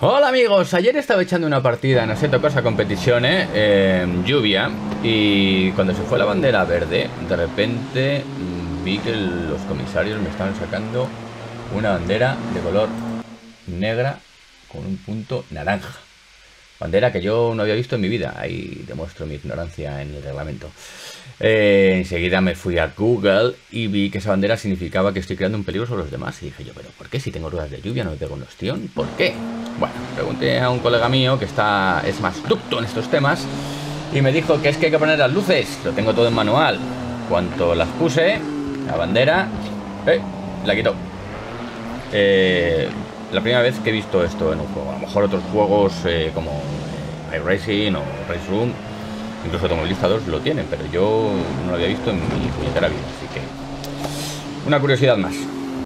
Hola amigos, ayer estaba echando una partida en Assetto Corsa Competizione lluvia, y cuando se fue la bandera verde, de repente vi que los comisarios me estaban sacando una bandera de color negra con un punto naranja. Bandera que yo no había visto en mi vida. Ahí demuestro mi ignorancia en el reglamento. Enseguida me fui a Google y vi que esa bandera significaba que estoy creando un peligro sobre los demás. Y dije yo, ¿pero por qué si tengo ruedas de lluvia no me pego un ostión? ¿Por qué? Bueno, pregunté a un colega mío que es más ducto en estos temas y me dijo que es que hay que poner las luces. Lo tengo todo en manual. Cuanto las puse, la bandera, la quitó. La primera vez que he visto esto en un juego. A lo mejor otros juegos como iRacing o Race Room, incluso Automovilista 2 lo tienen, pero yo no lo había visto en mi puñetera vida. Así que una curiosidad más.